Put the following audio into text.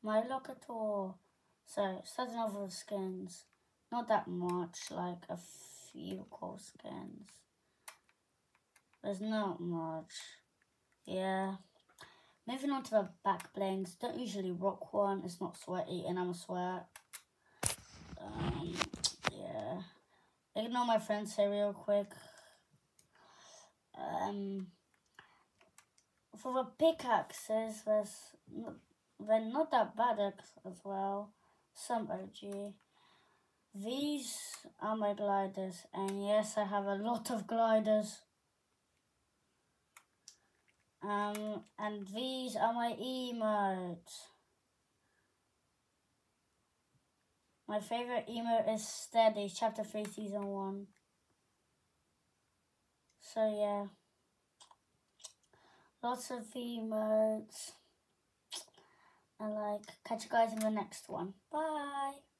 My Locator. So, starting off with skins. Not that much, like a few cool skins. There's not much. Yeah. Moving on to the back blings. Don't usually rock one. It's not sweaty and I'm a sweat. Yeah. Ignore my friends here real quick. For the pickaxes, they're not that bad as well. Some OG. These are my gliders, and yes, I have a lot of gliders. And these are my emotes. My favorite emote is Steady, Chapter 3, Season 1. So yeah, lots of emotes. And like, catch you guys in the next one. Bye!